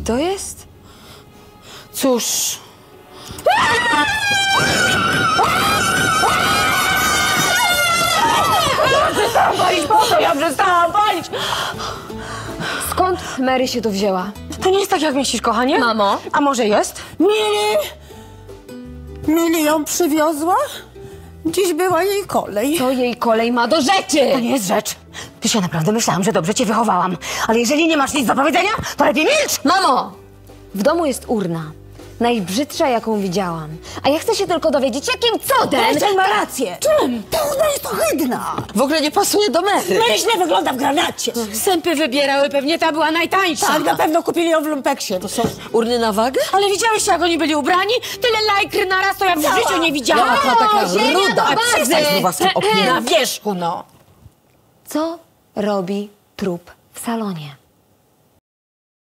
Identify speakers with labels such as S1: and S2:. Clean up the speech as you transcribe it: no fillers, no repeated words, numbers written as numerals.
S1: to jest?
S2: Cóż... Przestałam palić, po co ja przestałam palić?
S1: Skąd Mary się tu wzięła?
S2: To nie jest tak, jak myślisz, kochanie?
S1: Mamo?
S2: A może jest?
S3: Mili ją przywiozła? Dziś była jej kolej.
S1: To jej kolej ma do
S2: To
S1: rzeczy!
S2: nie jest rzecz. Wiesz, ja naprawdę myślałam, że dobrze cię wychowałam. Ale jeżeli nie masz nic do powiedzenia, to lepiej milcz!
S1: Mamo! W domu jest urna. Najbrzydsza, jaką widziałam. A ja chcę się tylko dowiedzieć, jakim cudem...
S3: Ten ma rację. Czym? Ta urna jest ohydna.
S4: W ogóle nie pasuje do Mary.
S3: No źle wygląda w granacie.
S2: Sępy wybierały, pewnie ta była najtańsza.
S3: Tak, na pewno kupili ją w lumpeksie. To są...
S4: Urny na wagę?
S2: Ale widziałyście, jak oni byli ubrani? Tyle lajkry naraz, to ja w życiu nie widziałam.
S4: Jaka taka
S1: ziemia
S4: ruda.
S1: do bazy.
S4: Przestań z własnym opiniem.
S2: Na wierzchu, no.
S1: Co robi trup w salonie?